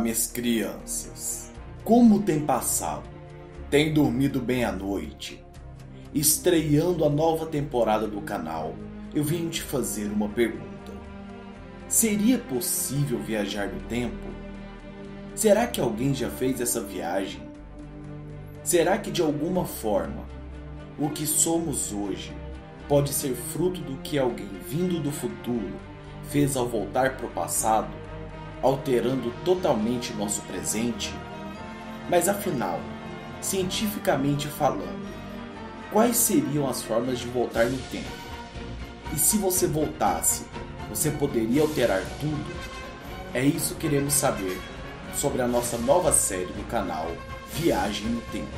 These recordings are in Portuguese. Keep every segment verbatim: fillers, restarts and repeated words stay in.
minhas crianças. Como tem passado? Tem dormido bem à noite? Estreando a nova temporada do canal, eu vim te fazer uma pergunta. Seria possível viajar no tempo? Será que alguém já fez essa viagem? Será que de alguma forma, o que somos hoje pode ser fruto do que alguém vindo do futuro fez ao voltar para o passado, alterando totalmente nosso presente? Mas afinal, cientificamente falando, quais seriam as formas de voltar no tempo? E se você voltasse, você poderia alterar tudo? É isso que queremos saber sobre a nossa nova série do canal Viagem no Tempo.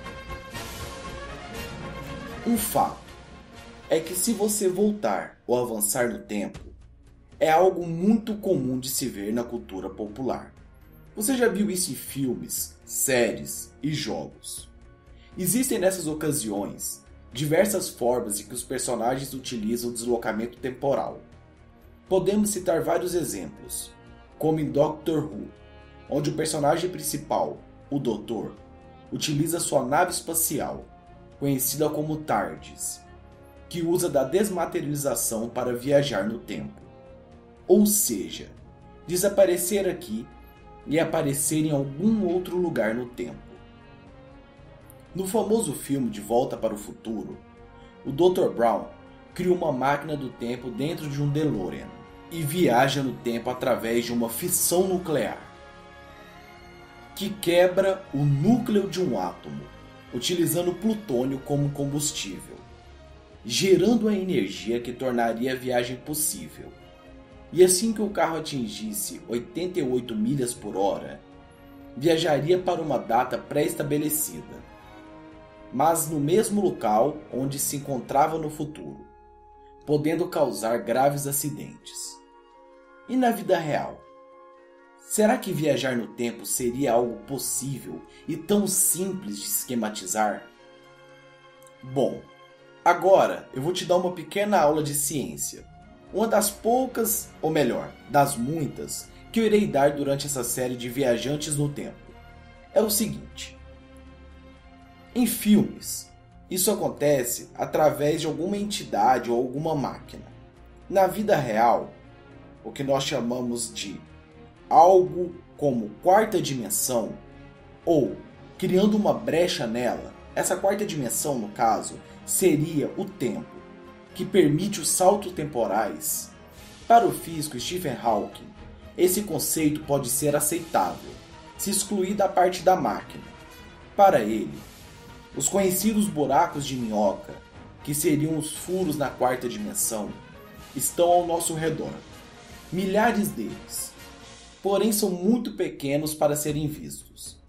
Um fato é que se você voltar ou avançar no tempo, é algo muito comum de se ver na cultura popular. Você já viu isso em filmes, séries e jogos. Existem nessas ocasiões diversas formas em que os personagens utilizam o deslocamento temporal. Podemos citar vários exemplos, como em Doctor Who, onde o personagem principal, o Doutor, utiliza sua nave espacial, conhecida como TARDIS, que usa da desmaterialização para viajar no tempo. Ou seja, desaparecer aqui e aparecer em algum outro lugar no tempo. No famoso filme De Volta para o Futuro, o doutor Brown cria uma máquina do tempo dentro de um DeLorean e viaja no tempo através de uma fissão nuclear, que quebra o núcleo de um átomo, utilizando plutônio como combustível, gerando a energia que tornaria a viagem possível. E assim que o carro atingisse oitenta e oito milhas por hora, viajaria para uma data pré-estabelecida, mas no mesmo local onde se encontrava no futuro, podendo causar graves acidentes. E na vida real? Será que viajar no tempo seria algo possível e tão simples de esquematizar? Bom, agora eu vou te dar uma pequena aula de ciência. Uma das poucas, ou melhor, das muitas, que eu irei dar durante essa série de viajantes no tempo. É o seguinte. Em filmes, isso acontece através de alguma entidade ou alguma máquina. Na vida real, o que nós chamamos de algo como quarta dimensão, ou criando uma brecha nela, essa quarta dimensão, no caso, seria o tempo, que permite os saltos temporais. Para o físico Stephen Hawking, esse conceito pode ser aceitável, se excluir da parte da máquina. Para ele, os conhecidos buracos de minhoca, que seriam os furos na quarta dimensão, estão ao nosso redor. Milhares deles, porém são muito pequenos para serem vistos.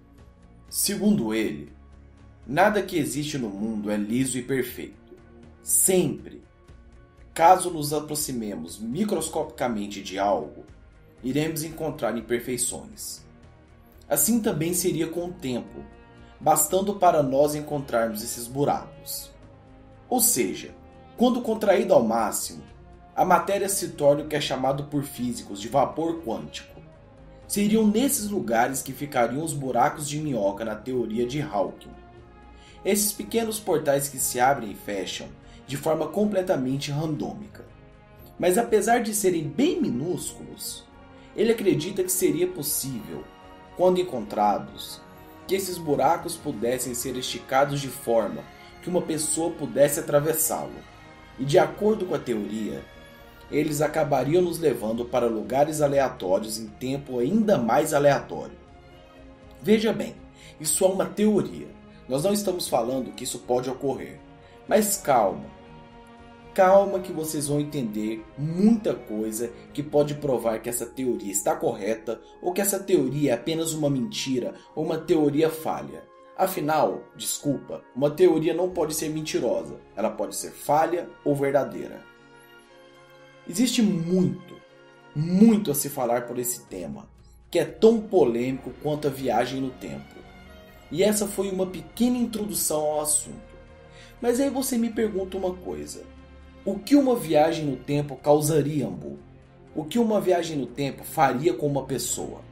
Segundo ele, nada que existe no mundo é liso e perfeito. Sempre, caso nos aproximemos microscopicamente de algo, iremos encontrar imperfeições. Assim também seria com o tempo, bastando para nós encontrarmos esses buracos. Ou seja, quando contraído ao máximo, a matéria se torna o que é chamado por físicos de vapor quântico. Seriam nesses lugares que ficariam os buracos de minhoca na teoria de Hawking. Esses pequenos portais que se abrem e fecham de forma completamente randômica. Mas apesar de serem bem minúsculos, ele acredita que seria possível, quando encontrados, que esses buracos pudessem ser esticados de forma que uma pessoa pudesse atravessá-lo. E de acordo com a teoria, eles acabariam nos levando para lugares aleatórios em tempo ainda mais aleatório. Veja bem, isso é uma teoria. Nós não estamos falando que isso pode ocorrer. Mas calma. Calma que vocês vão entender muita coisa que pode provar que essa teoria está correta ou que essa teoria é apenas uma mentira ou uma teoria falha. Afinal, desculpa, uma teoria não pode ser mentirosa. Ela pode ser falha ou verdadeira. Existe muito, muito a se falar por esse tema, que é tão polêmico quanto a viagem no tempo. E essa foi uma pequena introdução ao assunto. Mas aí você me pergunta uma coisa. O que uma viagem no tempo causaria, Ambu? O que uma viagem no tempo faria com uma pessoa?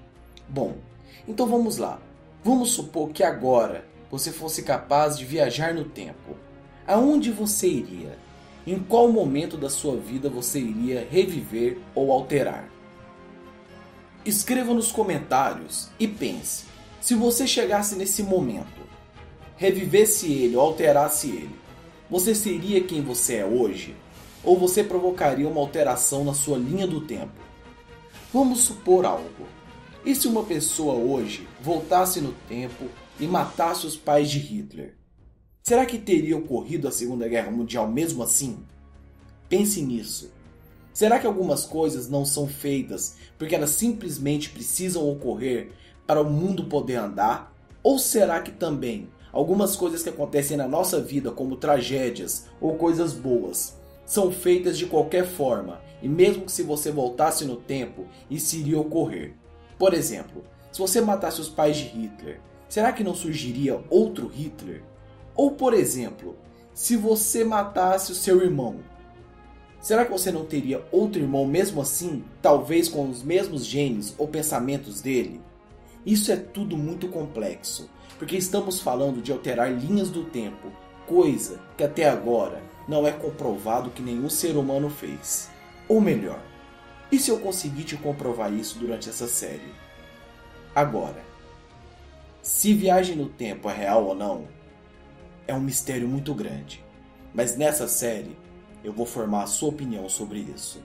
Bom, então vamos lá. Vamos supor que agora você fosse capaz de viajar no tempo. Aonde você iria? Em qual momento da sua vida você iria reviver ou alterar? Escreva nos comentários e pense, se você chegasse nesse momento, revivesse ele ou alterasse ele, você seria quem você é hoje? Ou você provocaria uma alteração na sua linha do tempo? Vamos supor algo. E se uma pessoa hoje voltasse no tempo e matasse os pais de Hitler? Será que teria ocorrido a Segunda Guerra Mundial mesmo assim? Pense nisso. Será que algumas coisas não são feitas porque elas simplesmente precisam ocorrer para o mundo poder andar? Ou será que também algumas coisas que acontecem na nossa vida, como tragédias ou coisas boas, são feitas de qualquer forma e mesmo que se você voltasse no tempo, isso iria ocorrer? Por exemplo, se você matasse os pais de Hitler, será que não surgiria outro Hitler? Ou por exemplo, se você matasse o seu irmão, será que você não teria outro irmão mesmo assim, talvez com os mesmos genes ou pensamentos dele? Isso é tudo muito complexo, porque estamos falando de alterar linhas do tempo, coisa que até agora não é comprovado que nenhum ser humano fez. Ou melhor, e se eu conseguir te comprovar isso durante essa série? Agora, se viagem no tempo é real ou não, é um mistério muito grande, mas nessa série eu vou formar a sua opinião sobre isso.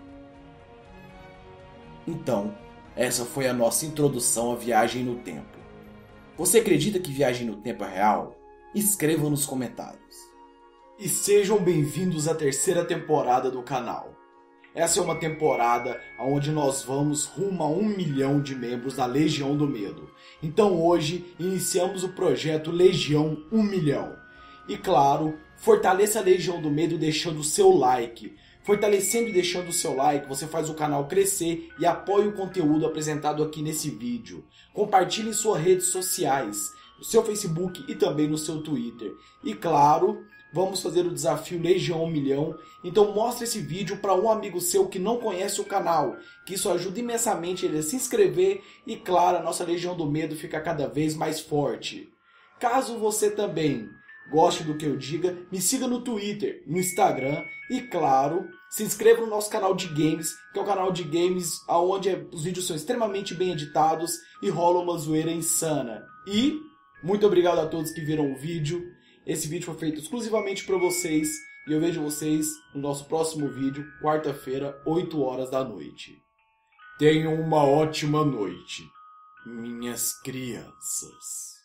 Então, essa foi a nossa introdução à viagem no tempo. Você acredita que viagem no tempo é real? Escreva nos comentários. E sejam bem-vindos à terceira temporada do canal. Essa é uma temporada onde nós vamos rumo a um milhão de membros da Legião do Medo. Então hoje iniciamos o projeto Legião um milhão. E claro, fortaleça a Legião do Medo deixando o seu like. Fortalecendo e deixando o seu like, você faz o canal crescer e apoia o conteúdo apresentado aqui nesse vídeo. Compartilhe em suas redes sociais, no seu Facebook e também no seu Twitter. E claro, vamos fazer o desafio Legião um milhão, então mostre esse vídeo para um amigo seu que não conhece o canal, que isso ajuda imensamente ele a se inscrever e claro, a nossa Legião do Medo fica cada vez mais forte. Caso você também goste do que eu diga, me siga no Twitter, no Instagram e claro, se inscreva no nosso canal de games, que é um canal de games onde os vídeos são extremamente bem editados e rola uma zoeira insana. E muito obrigado a todos que viram o vídeo. Esse vídeo foi feito exclusivamente para vocês e eu vejo vocês no nosso próximo vídeo, quarta-feira, oito horas da noite. Tenham uma ótima noite, minhas crianças.